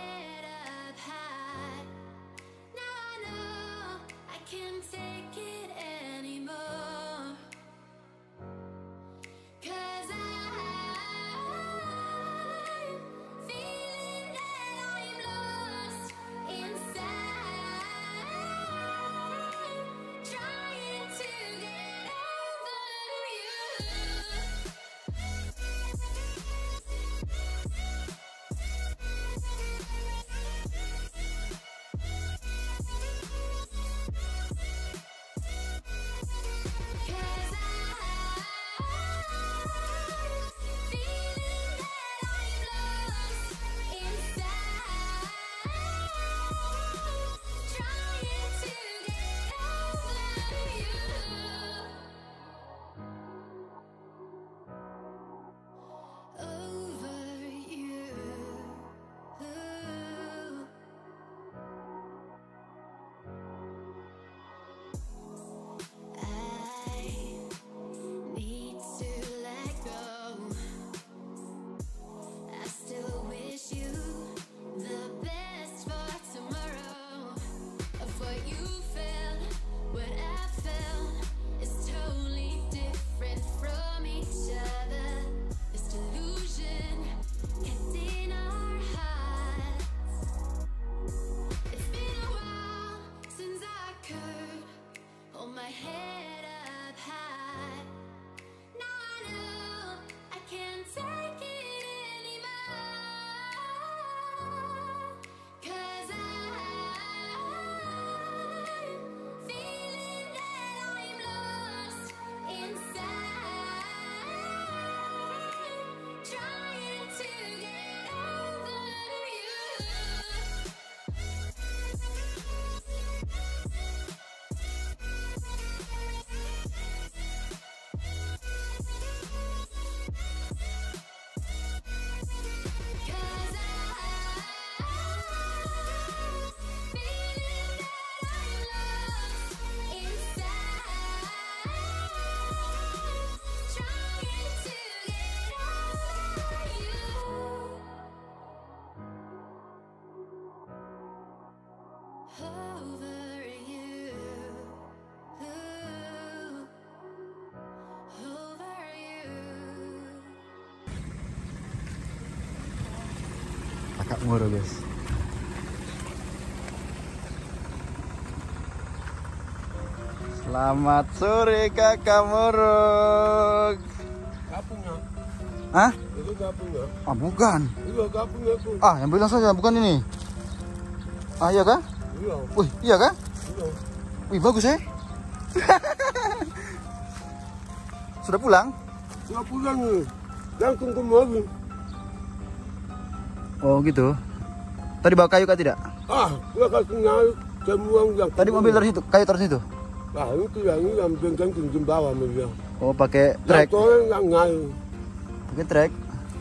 head up high. Now I know I can't take it anymore. 'Cause I'm feeling that I'm lost inside, trying to get over you. My head up high. Now I know I can't take it anymore. 'Cause I'm feeling that I'm lost inside, trying to get over you. Kakak Moro, guys. Selamat sore Kakak Moro. Kapungnya. Hah? Itu kapungnya. Ah, bukan. Iya, kapungnya tuh. Ah, yang bilang saja bukan ini. Ah, iya kah? Iya. Wih, iya kah? Iya. Wih, bagus ya. Sudah pulang? Sudah pulang nih. Langsung ke mobil. Oh, gitu. Tadi bawa kayu kah tidak? Ah, gua kasih nyari semua yang. Tadi mobil taruh situ, kayu taruh situ. Ah, itu yang bengkel di bawah mobil. Oh, pakai trek. Yang nyari. Pakai trek.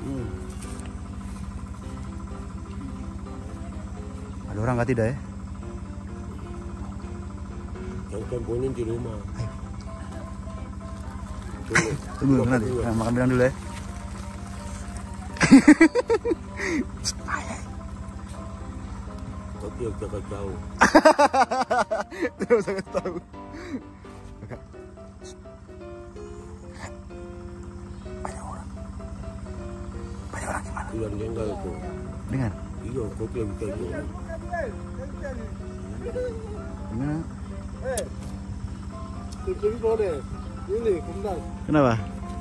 Ada orang kah tidak ya? Yang temponya di rumah. Tunggu nanti, makan bilang dulu ya. Tapi yang jaga jauh. Tidak usah tahu. Banyak orang. Banyak orang gimana? Yang jenggal itu. Dengar? Iya, kopi yang kayak gini. Gimana? Jadi boleh. Ini kembali. Kenapa?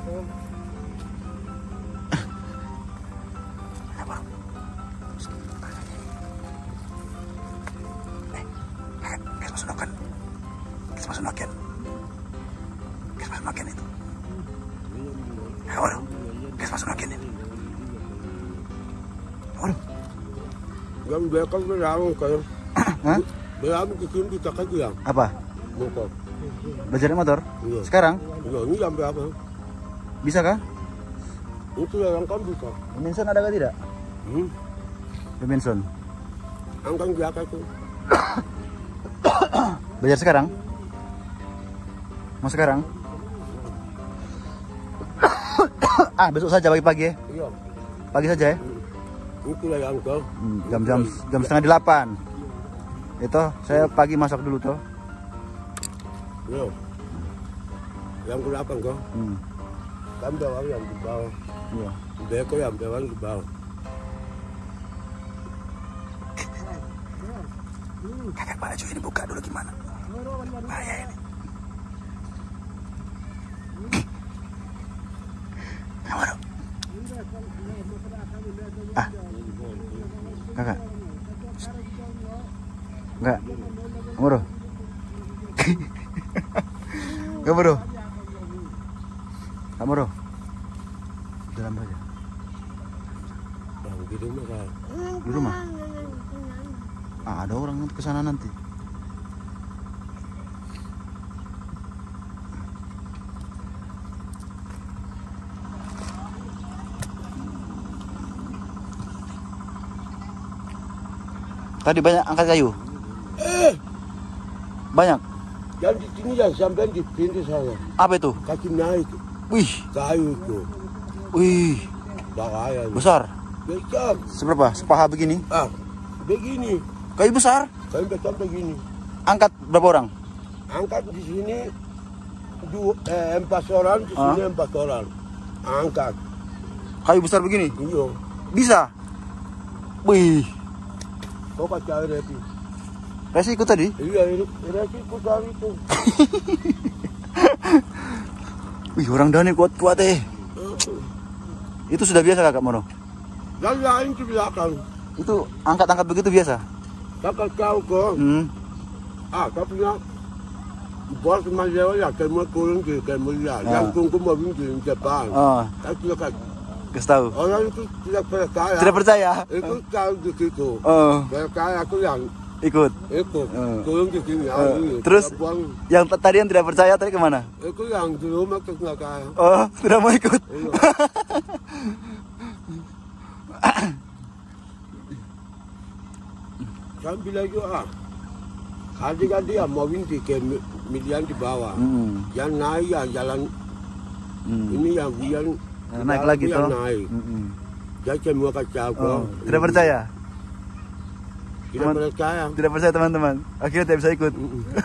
Makin itu. Waduh, gas masuk makin ini. Waduh. Yang belakang berlalu kayak. Hah? Berlalu ke sini kita kajian. Apa? Motor. Belajar motor? Iya. Sekarang? Iya, ini yang berapa? Bisa kah? Itu yang kan bisa. Benson ada kah tidak? Benson. Angkang biasa itu. Belajar sekarang? Mau sekarang? Besok saja pagi-pagi ya? Iya. Pagi saja ya? Itu lah yang kau. Jam setengah 8. Itu saya pagi masak dulu toh. Yo. Yang ke-8 kau. Kan bawang yang di bawah. Iya. Beko yang bawang di bawah. Kakak baju ini buka dulu gimana? Bahaya ini. Kamaro. Kakak. Enggak. Kamaro. Kamaro. Kamaro. Dalam aja. Yang di rumah kan. Di rumah. Ada orang ke sana nanti. Tadi banyak angkat kayu. Banyak. Yang di sini yang sampai di pintu saya. Apa itu? Kaki naik. Wih, Kayu itu. wih, Bahaya. besar. Besar. Seberapa? Sepaha begini. Begini. Kayu besar. Kayu besar begini. Angkat berapa orang? Angkat di sini 4 orang, di sini 4 orang. Angkat. Kayu besar begini. Iya. Bisa. Wih, Kau kacau Reti. Resi ikut tadi. Iya, Reti putar itu. Wih, orang Dani kuat-kuat Itu sudah biasa kakak Moro. Dan lain di belakang. Itu angkat-angkat begitu biasa. Kakak tahu kok. Kau punya bos Malaysia ya, kamu kurang di Malaysia. Yang kungkum mau di Jepang. Kau tidak Kasih tahu. orang itu tidak percaya. Tidak percaya. Itu tahu di situ. Percaya aku yang Ikut. ikut. Kurang di sini. Terus yang tadi yang tidak percaya tadi kemana? Itu yang di rumah ke belakang. Tidak mau ikut. Iya. Kan bilang juga, adik-adik yang mau winti ke milian di bawah, yang naik yang jalan, ini yang biar Naik lagi yang toh. naik, jadi semua kacau kok. Tidak percaya. Tidak percaya. Tidak percaya teman-teman. Akhirnya tidak bisa ikut.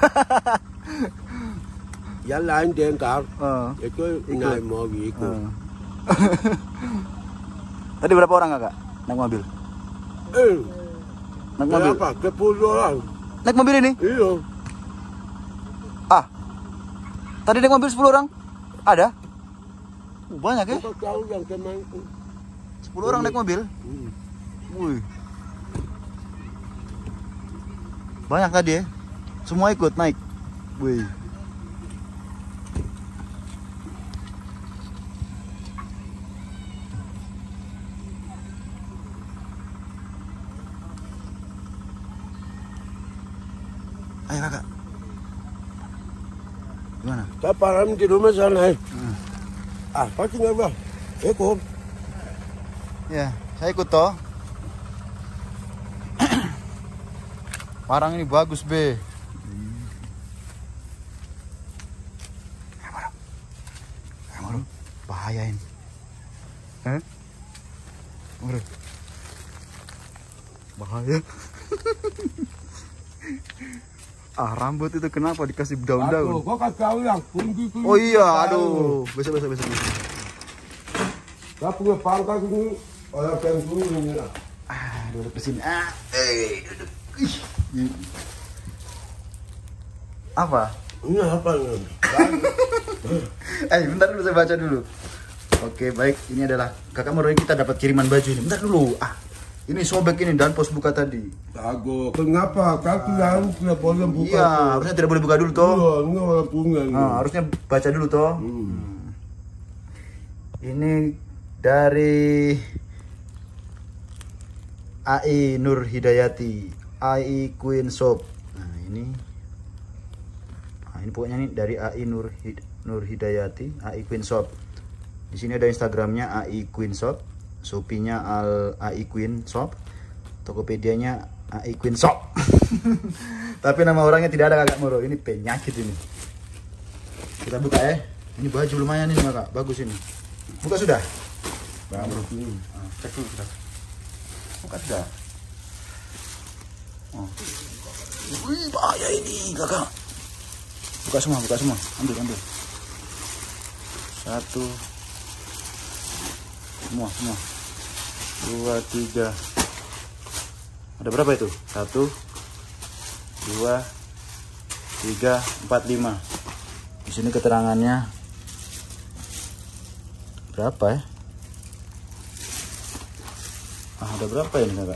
Yang lain dengkar, itu naik mobil ikut. Tadi berapa orang kakak naik mobil? Naik mobil. Berapa? 10 orang. Naik mobil ini? Iya. Tadi naik mobil 10 orang? Ada? Banyak ya? Kau tahu yang kemarin. 10 orang naik mobil? Wih. Banyak tadi ya? Semua ikut naik? Wih. Ayo kakak. Gimana? Saya param di rumah sana. Kau tinggal bang. Ikut. Ya, saya ikut toh. Parang ini bagus be. Kamaro, bahaya ini. Kamaro, bahaya. Rambut itu kenapa dikasih daun-daun? Kau kacau yang kunci. Oh iya, aduh, besok. Kau punya pangkat ini orang pensiun ini lah. Duduk kesini. Duduk. Apa? Ini apa nih? Bentar dulu saya baca dulu. Oke, baik. Ini adalah kakak Moro, kita dapat kiriman baju ini. Bentar dulu. Ini sobek ini dan pos buka tadi. Aku kenapa? Kaki yang tidak boleh buka. Iya, harusnya tidak boleh buka dulu toh. Iya, ini orang punya. Harusnya baca dulu toh. Ini dari AI Nur Hidayati, AI Queen Shop. Nah, ini pokoknya ini dari AI Nur Hidayati, AI Queen Shop. Di sini ada Instagramnya AI Queen Shop, Shopee-nya AI Queen Shop, Tokopedia-nya AI Queen Shop. Tapi nama orangnya tidak ada kakak Moro. Ini penyakit ini. Kita buka ya. Ini baju lumayan ini kakak, bagus ini. Buka sudah? Cek dulu kita. Buka sudah. Oh. Wih, bahaya ini, kakak. Buka semua. Ambil. 1. Semua. 2, 3. Ada berapa itu? 1, 2, 3, 4, 5. Di sini keterangannya berapa ya? Ada berapa ini, kakak?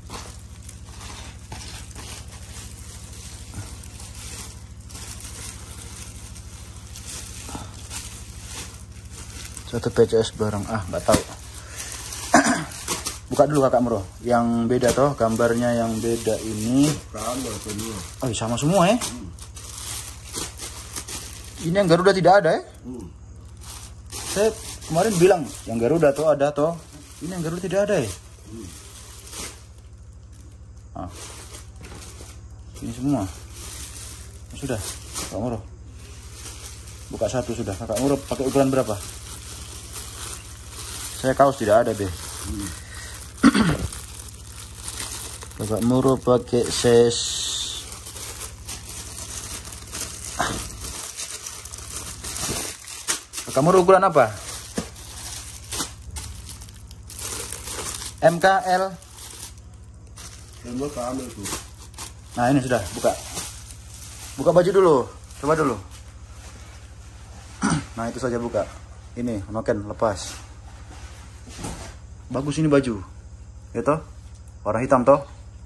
Satu PCS bareng, nggak tahu. Buka dulu kakak Mro. Yang beda toh, gambarnya yang beda ini. Oh, sama semua ya. Ini yang Garuda tidak ada ya. Saya kemarin bilang yang Garuda toh ada toh. Ini yang Garuda tidak ada ya. Ini semua. Sudah, Kakak Mro. Buka 1 sudah. Kakak Mro pakai ukuran berapa? Saya kaos tidak ada deh. Kakak Mro pakai size Kakak Mro ukuran apa? MKL. Nah ini sudah, buka baju dulu, coba dulu. Nah itu saja buka. Ini noken lepas. Bagus ini baju, ya toh? Warna hitam toh?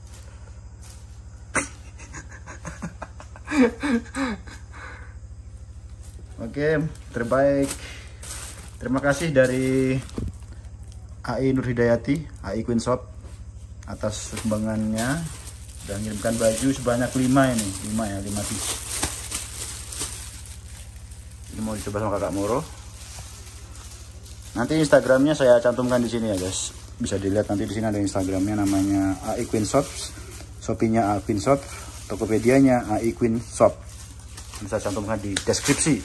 Oke, terbaik. Terima kasih dari AI Nur Hidayati, AI Queen Shop atas sumbangannya dan mengirimkan baju sebanyak 5 ini, 5 piece. Ini mau dicoba sama Kakak Mro. Nanti Instagramnya saya cantumkan di sini ya guys. Bisa dilihat nanti di sini ada Instagramnya namanya AI Queen Shop, Shopee-nya AI Queen Shop, Tokopedia-nya AI Queen Shop. Bisa cantumkan di deskripsi.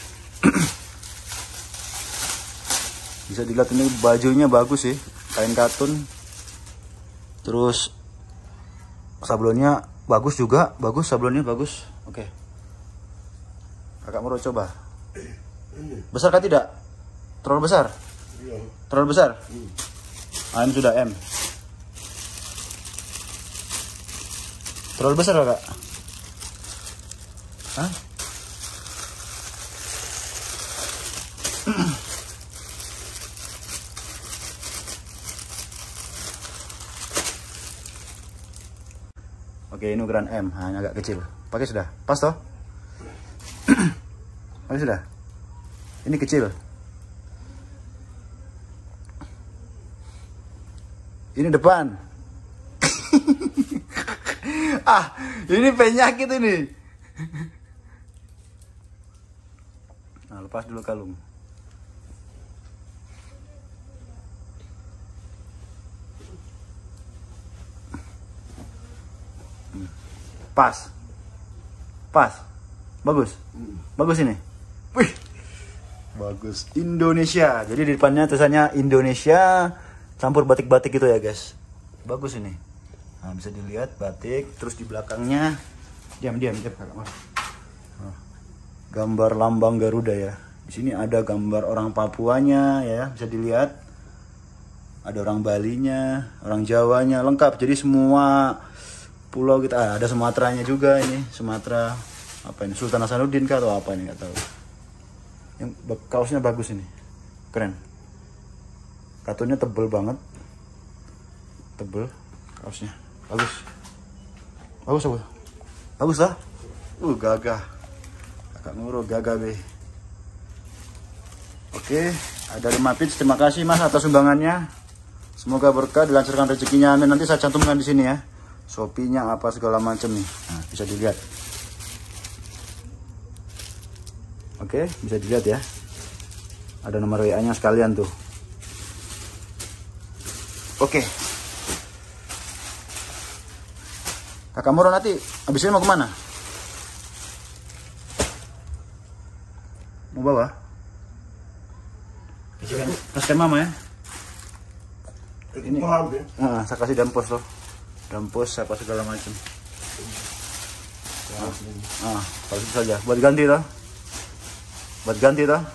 Bisa dilihat ini bajunya bagus sih, kain katun. Terus sablonnya bagus juga, sablonnya bagus. Oke. Kakak Mro coba. Besar kah tidak? Terlalu besar? Terlalu besar? Ini sudah M. Terlalu besar kakak? Hah? Oke, ini ukuran M, hanya agak kecil. Pakai sudah? Pas toh? Pakai sudah? Ini kecil. Ini depan. Ini penyakit ini. Nah, lepas dulu kalung. Pas. Bagus. Bagus ini. Wih. Bagus. Indonesia. Jadi di depannya tulisannya Indonesia campur batik-batik gitu ya guys. Bagus ini. Nah, bisa dilihat batik, terus di belakangnya diam Kakak Mas. Gambar lambang Garuda ya. Di sini ada gambar orang Papuanya ya, bisa dilihat. Ada orang Balinya, orang Jawanya, lengkap. Jadi semua pulau kita ada Sumateranya juga ini, Sumatera apa ini, Sultan Hasanuddin kah atau apa ini nggak tahu. Yang kaosnya bagus ini, keren. Katunnya tebel banget, tebel kaosnya, bagus lah. Gagah, Kakak Mro gagah be. Oke, ada 5 piece. Terima kasih Mas atas sumbangannya. Semoga berkah, dilancarkan rezekinya. Amin. Nanti saya cantumkan di sini ya. Shopee-nya apa segala macam nih. Nah, bisa dilihat. Oke, bisa dilihat ya. Ada nomor WA-nya sekalian tuh. Oke. Kakak Mro nanti habis ini mau kemana? Mau bawa? Kasihkan mama ya. Ini saya kasih dampos loh. Dampos apa segala macam. Kalau itu saja buat ganti toh. Buat ganti toh.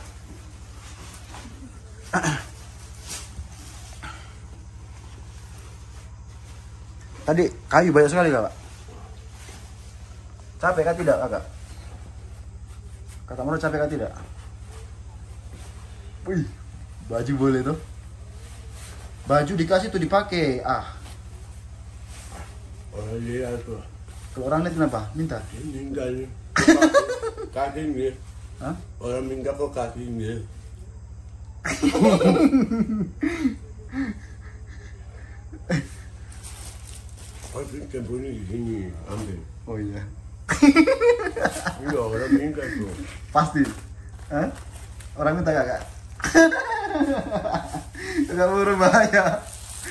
Tadi kayu banyak sekali Kakak. Capek kan tidak Kakak? Kakak Moro capek kan tidak? Wih, baju boleh tuh. Baju dikasih tuh dipakai. Orang lihat tuh. Kalau orang lihat kenapa? Minta? Meninggal. Kakinya. Hah? Orang meninggal kok kakinya. Pasti kebunnya di sini ambil. Oh iya. Iya orang meninggal tuh. Pasti. Hah? Orang minta Kakak. Kakak Moro bahaya.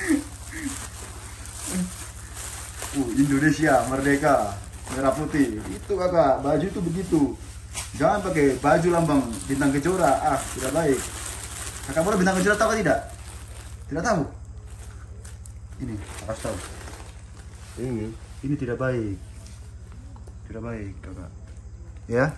Indonesia merdeka, merah putih. Itu Kakak, baju itu begitu. Jangan pakai baju lambang bintang kejora. Tidak baik. Kakak Moro bintang kejora tahu atau tidak? Tidak tahu. Ini, harus tahu. Ini tidak baik. Tidak baik, Kakak. Ya.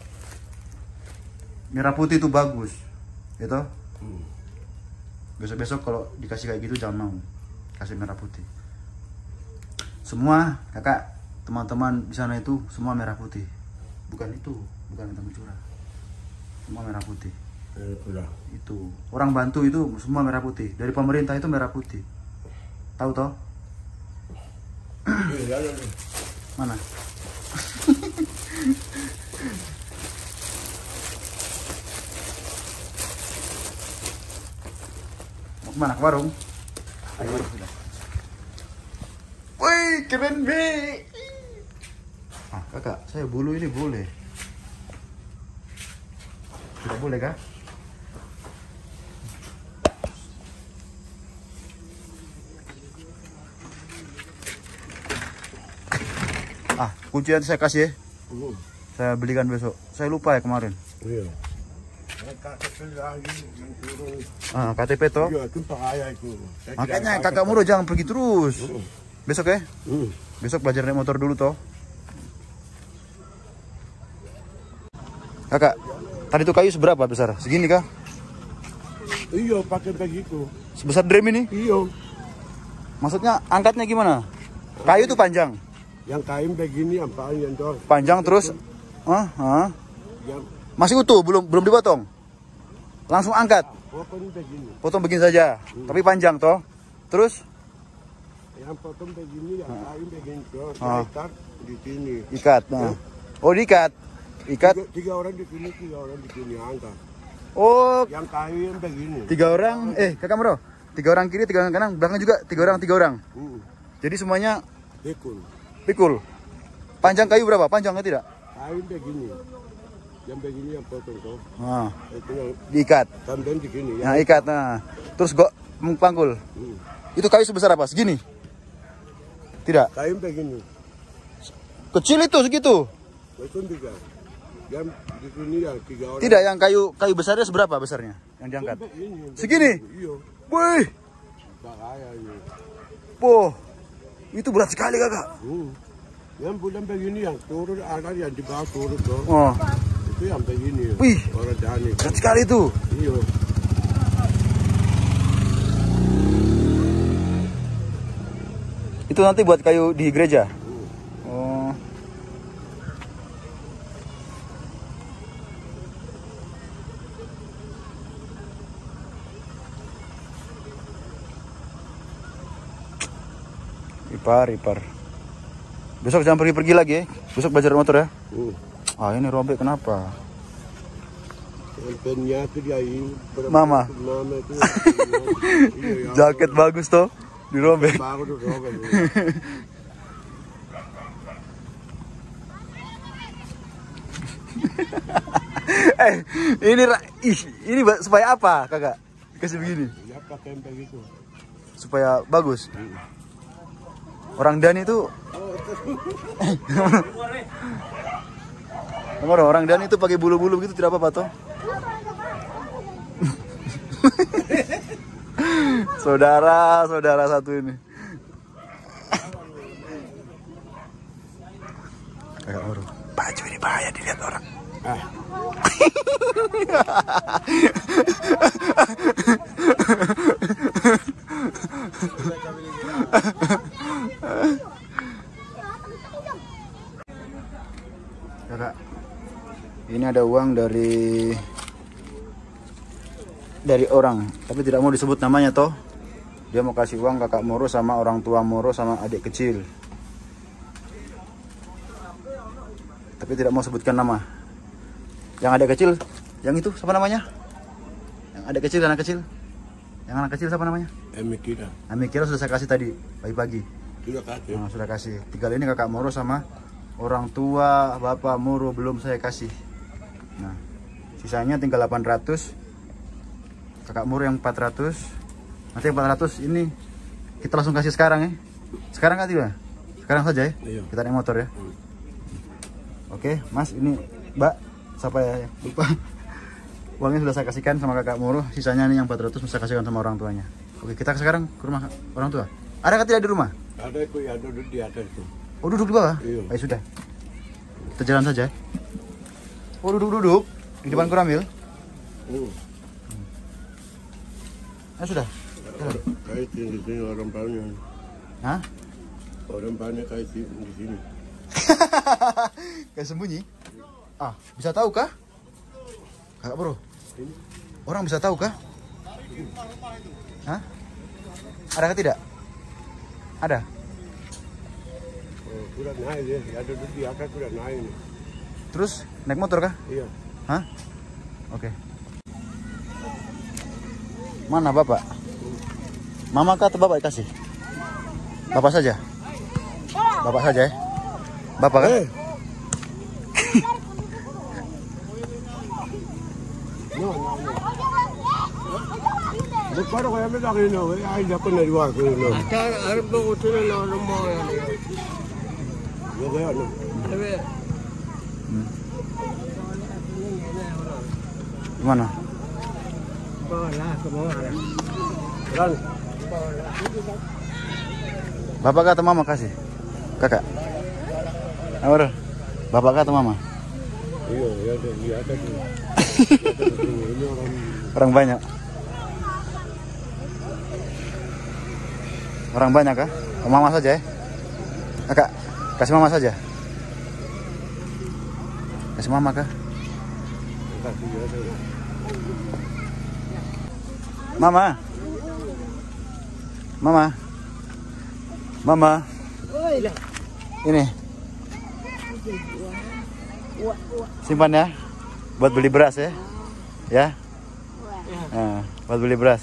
Merah putih itu bagus. Itu. Besok-besok kalau dikasih kayak gitu jangan mau. Kasih merah putih. Semua Kakak, teman-teman di sana itu semua merah putih. Bukan itu, bukan bintang kejora. Semua merah putih. Itu. Orang bantu itu semua merah putih. Dari pemerintah itu merah putih. Tahu toh? Mana? Mau kemana? Ke warung? Ayo sudah. Woi, keren be. Kakak, saya bulu ini boleh. Tidak boleh kah? Kuncian saya kasih ya. Saya belikan besok. Saya lupa ya kemarin. Iya. KTP toh. Iya, itu bahaya itu. Makanya Kakak Moro jangan pergi terus. Besok ya? Besok belajar naik motor dulu toh. Kakak, tadi tuh kayu seberapa besar? Segini kah? Iya, pakai begitu. Sebesar drum ini? Iya. Maksudnya angkatnya gimana? Kayu tuh panjang. Yang kain begini yang panjang dong. Panjang terus masih utuh, belum dipotong. Langsung angkat. Potong begini. Potong begini saja. Tapi panjang toh. Terus yang potong begini, yang kain begini terus. Ikat di sini. Ikat. Oh, diikat. Ikat. Tiga orang di sini, tiga orang di sini angkat. Oh, yang kain begini. 3 orang. Kakak Moro. 3 orang kiri, 3 orang kanan, belakang juga 3 orang. Jadi semuanya pikul. Panjang kayu berapa? Panjang atau tidak? Kain begini. Yang begini yang potong toh. Itu yang diikat. Tambahan di sini. Nah, ikat. Terus pangkul. Itu kayu sebesar apa? Segini? Tidak. Kain begini. Kecil itu segitu. Itu juga. Yang di sini yang 3 orang. Tidak, yang kayu besarnya seberapa besarnya yang diangkat? Segini. Iya. Wih. Bahaya ini. Itu berat sekali Kakak. Yang bulan begini yang turun angkat yang di bawah turun toh. Itu yang begini. Wih. Orang Dani. Berat sekali itu. Iya. Itu nanti buat kayu di gereja. Ipar. Besok jangan pergi-pergi lagi ya. Besok belajar motor ya. Ini robek kenapa? Pennya itu dia ini. Mama itu. Jaket bagus toh. Dirobek. Baru dirobek. Ini supaya apa Kakak? Kasih begini. Ya pakai begitu. Supaya bagus. Orang Dani itu orang Dani itu pakai bulu-bulu begitu tidak apa-apa toh. Saudara satu ini. Kakak Moro, baju ini bahaya dilihat orang. Kakak, ini ada uang dari orang, tapi tidak mau disebut namanya toh. Dia mau kasih uang kakak Moro sama orang tua Moro sama adik kecil. Tapi tidak mau sebutkan nama. Yang adik kecil, yang itu siapa namanya? Yang adik kecil, anak kecil. Yang anak kecil siapa namanya? Amikira sudah saya kasih tadi pagi-pagi. Sudah kasih. Nah, sudah kasih. Tinggal ini kakak Moro sama orang tua bapak Moro belum saya kasih. Nah, sisanya tinggal 800. Kakak Moro yang 400. Nanti yang 400 ini kita langsung kasih sekarang ya. Sekarang kan tidak? Sekarang saja ya. Iya. Kita naik motor ya. Oke, Mas, ini Mbak, siapa ya? Lupa. Uangnya sudah saya kasihkan sama kakak Moro. Sisanya nih yang 400 saya kasihkan sama orang tuanya. Oke, kita sekarang ke rumah orang tua. Ada tidak di rumah? Ada itu ya, duduk di atas itu. Oh, duduk di bawah? Iya. Ayo sudah. Kita jalan saja. Oh, duduk di depan Kuramil. Ah, sudah. Jalan. Kaitin di sini orang banyak. Hah? Orang banyak kaitin di sini. Kayak sembunyi? Ah, bisa tahu kah? Kakak Bro. Orang bisa tahu kah? Hah? Ada tidak? Ada. Oh, sudah naik ya. Ya duduk di atas sudah naik. Terus naik motor kah? Iya. Hah? Oke. Mana Bapak? Mama kah atau Bapak kasih? Bapak saja? Bapak saja ya? Bapak kan? Bukan kaya kita kino, ay dako na diwa kino. Ata arab ko tulo na mo yan. Yo kaya no. Gimana? Bala semua. Lan. Bapak kah atau Mama kasih? Kakak? Apa? Bapak kah atau Mama? Iya, ya ada. Ini Orang banyak. Orang banyak kah? Oh, Mama saja ya? Kakak, kasih Mama saja. Kasih Mama kah? Mama. Mama. Mama. Ini. Simpan ya. Buat beli beras ya. Ya. Nah, buat beli beras.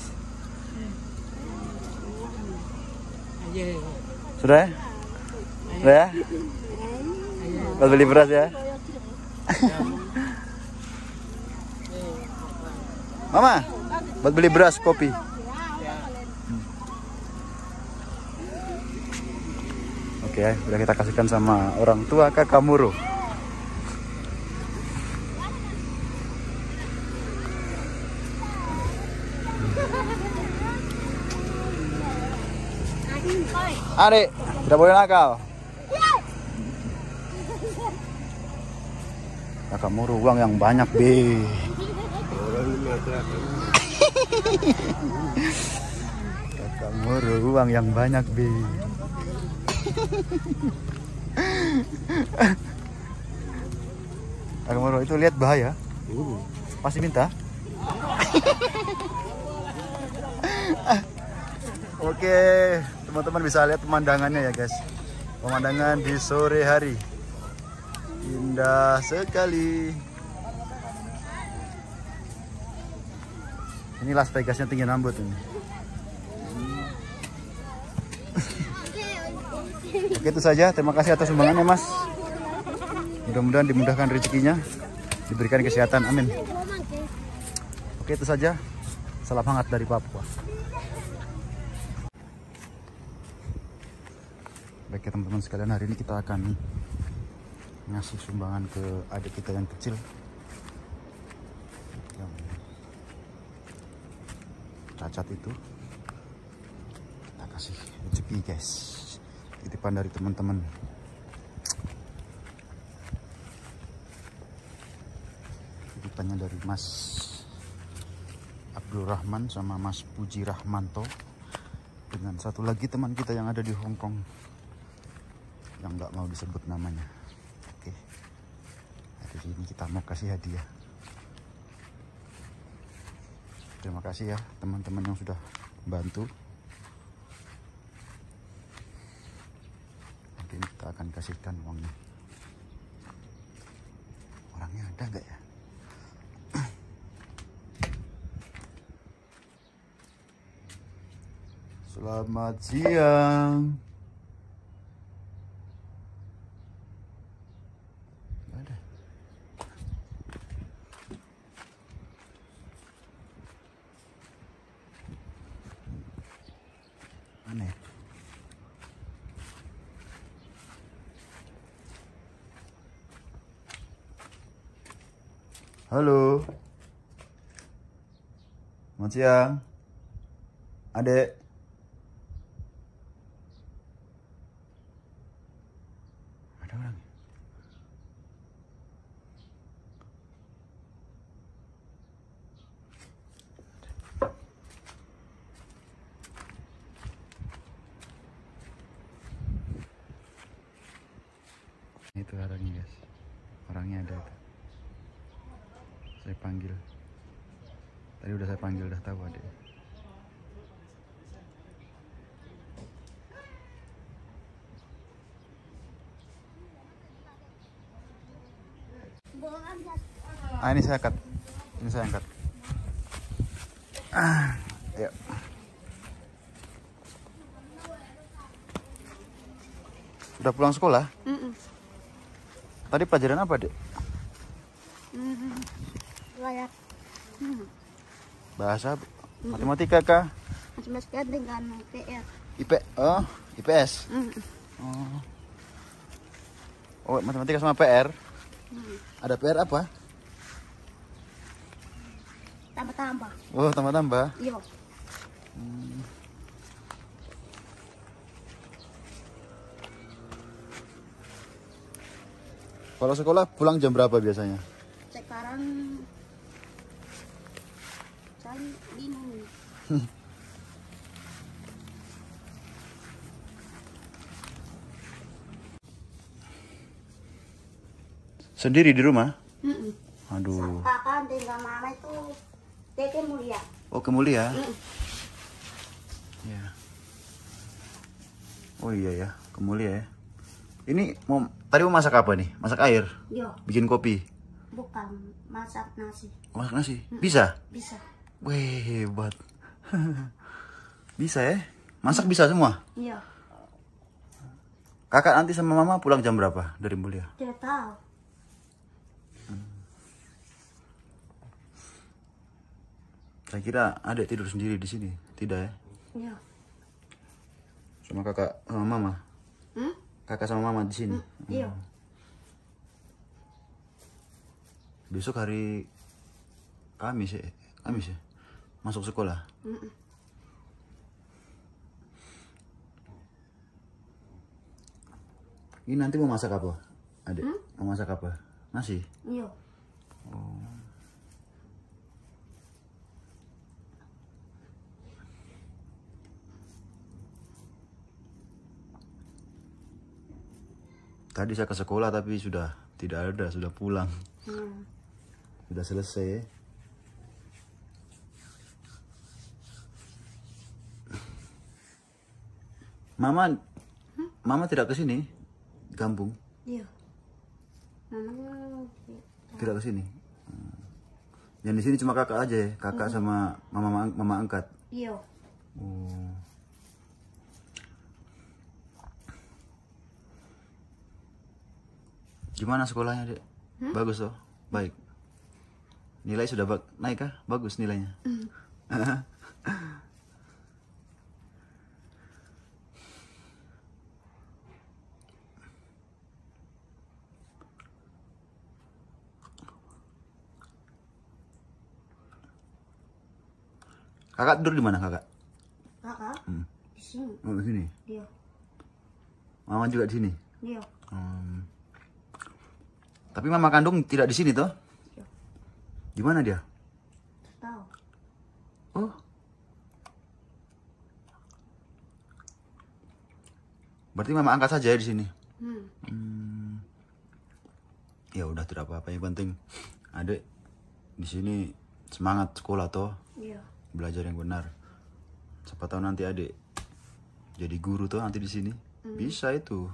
Sudah ya? Sudah ya? Buat beli beras ya. Mama, buat beli beras, kopi. Oke, udah kita kasihkan sama orang tua kakak Moro. Adik, tidak boleh nakal. Kakak Moro uang yang banyak, Be. Kakak Moro uang yang banyak, Be. Kakak Moro itu lihat bahaya. Pasti minta. Oke, teman-teman bisa lihat pemandangannya ya guys. Pemandangan di sore hari. Indah sekali. Ini Las Vegasnya tinggi rambut ini. Oke, itu saja. Terima kasih atas sumbangannya Mas. Mudah-mudahan dimudahkan rezekinya, diberikan kesehatan. Amin. Oke, itu saja. Salam hangat dari Papua. Baik ya teman-teman sekalian, hari ini kita akan ngasih sumbangan ke adik kita yang kecil yang cacat itu. Rezeki guys, titipan dari teman-teman. Titipannya dari Mas Abdul Rahman sama Mas Puji Rahmanto, dengan satu lagi teman kita yang ada di Hong Kong yang nggak mau disebut namanya. Oke, hari ini kita mau kasih hadiah. Terima kasih ya teman-teman yang sudah bantu. Nanti kita akan kasihkan uangnya. Orangnya ada nggak ya? Selamat siang. Nggak ada. Mana ya? Halo. Selamat siang. Adek. Ada orang? Itu orangnya guys. Orangnya ada tuh. Saya panggil. Tadi udah saya panggil, udah tahu adek. Ah, ini saya angkat. Ini saya angkat. Ayo. Udah pulang sekolah? Tadi pelajaran apa, Dek? Bahasa, matematika kah? Matematika dengan PR. Oh, IPS. Oh, matematika sama PR. Ada PR apa? Tambah-tambah. Oh, tambah-tambah. Iya. Kalau sekolah pulang jam berapa biasanya? Sekarang saya bingung. Sendiri di rumah? Aduh. Kakak tinggal mama itu Tete Mulia. Oh, ke Mulia? Ya. Oh iya ya, ke Mulia ya. Ini tadi mau masak apa nih? Masak air? Yo, Bikin kopi? bukan masak nasi. Masak nasi? Bisa? Bisa. Wih, hebat. Bisa ya? Masak bisa semua? Iya. Kakak nanti sama mama pulang jam berapa dari Mulia? Tidak tahu. Saya kira adek tidur sendiri di sini. Tidak ya? Iya. Sama kakak sama mama? Kakak sama mama di sini? Iya. Besok hari Kamis ya? Kamis ya? Masuk sekolah? Ini nanti mau masak apa? Adek? Mau masak apa? Nasi? Iya. Tadi saya ke sekolah tapi sudah tidak ada, sudah pulang. Sudah selesai. Mama tidak ke sini, kampung. Iya. Namanya Tidak ke sini. Yang di sini cuma kakak aja ya, kakak sama mama angkat. iya. Oh. Gimana sekolahnya, Dek? Bagus toh? Baik. Nilai sudah naik kah? Bagus nilainya. Kakak tidur di mana, Kakak? Kakak di Sini. Oh, di sini. Dia. Mama juga di sini. Dia. Tapi mama kandung tidak di sini toh? Iya. Di mana dia? Tahu. Oh. Berarti mama angkat saja ya di sini. Ya udah tidak apa-apa, yang penting adik di sini semangat sekolah toh, Iya. belajar yang benar. Siapa tahu nanti adik jadi guru toh nanti di sini. Bisa itu.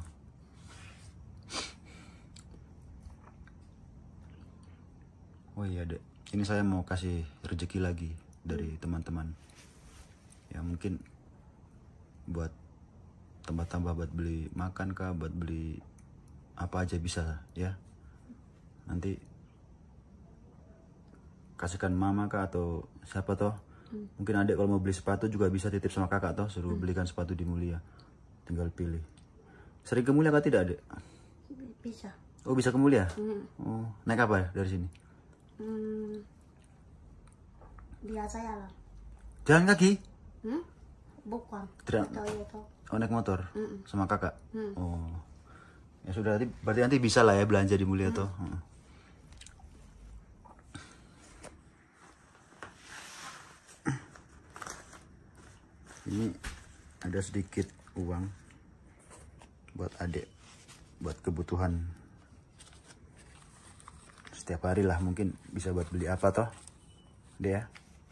Oh iya dek, ini saya mau kasih rezeki lagi dari teman-teman. Ya mungkin buat tambah-tambah buat beli makan kah, buat beli apa aja bisa ya. Nanti kasihkan mama kah atau siapa toh. Mungkin adik kalau mau beli sepatu juga bisa titip sama kakak toh, suruh belikan sepatu di Mulia. Tinggal pilih. Sering ke Mulia kah tidak adik? Bisa. Oh bisa ke Mulia? Oh naik apa ya dari sini? Biasa ya lah. Jalan kaki? Bukan. Tidak. Tahu ya tahu. Oh naik motor sama kakak. Oh ya sudah, berarti nanti bisa lah ya belanja di Mulia toh. Ini ada sedikit uang buat adik, buat kebutuhan setiap hari lah, mungkin bisa buat beli apa toh dia.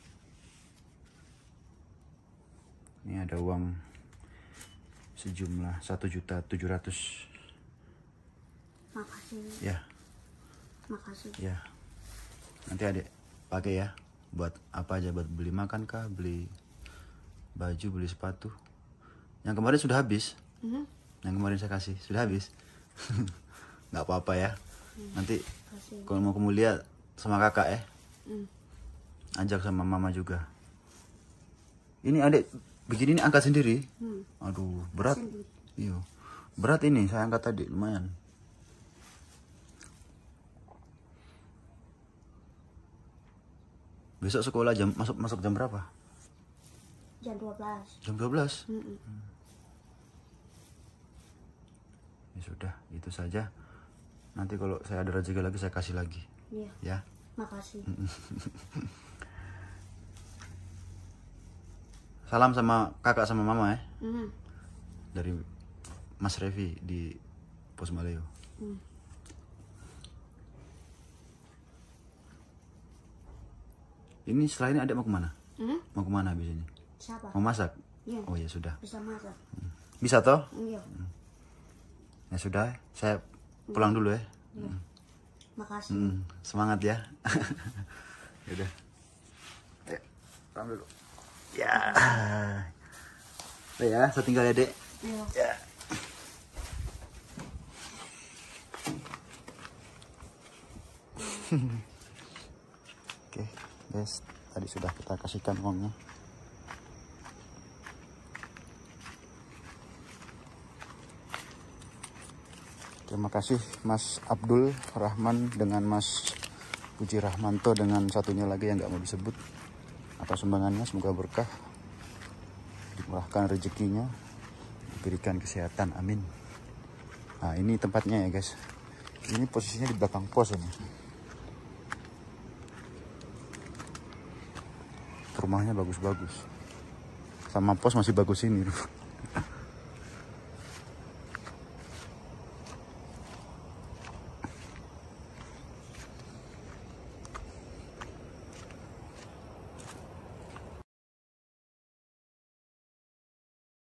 Ini ada uang sejumlah 1.700.000. Makasih. Ya, Makasih. ya. Nanti adik pakai ya buat apa aja, buat beli makan kah, beli baju, beli sepatu. Yang kemarin sudah habis. Yang kemarin saya kasih sudah habis. Nggak apa-apa ya. Nanti Makasih. kalau mau ke Mulia sama kakak ya. Ajak sama mama juga. Ini adik begini, ini angkat sendiri. Aduh, berat. Sendiri. Iya. Berat ini saya angkat tadi, lumayan. Besok sekolah masuk jam berapa? Jam 12. Jam 12. Ya sudah, itu saja. Nanti kalau saya ada rezeki lagi saya kasih lagi. Iya. Ya. Makasih. Salam sama kakak sama mama ya. Mhm. Dari Mas Revi di Pos Maleo. Ini setelah ini adik mau kemana? Mau kemana habis ini? Siapa? Mau masak? Iya. Oh ya sudah. Bisa masak. Bisa toh? Iya. Ya sudah, saya pulang dulu ya. Makasih. Semangat ya. Yaudah. Ayo, pulang dulu. Ya. Udah ya, saya tinggal ya dek. Iya. Ya. Oke, guys, tadi sudah kita kasihkan uangnya. Terima kasih Mas Abdul Rahman dengan Mas Puji Rahmanto dengan satunya lagi yang nggak mau disebut atas sumbangannya. Semoga berkah, dimurahkan rezekinya, diberikan kesehatan, amin. Nah ini tempatnya ya guys. Ini posisinya di belakang pos ini. Rumahnya bagus-bagus. Sama pos masih bagus ini.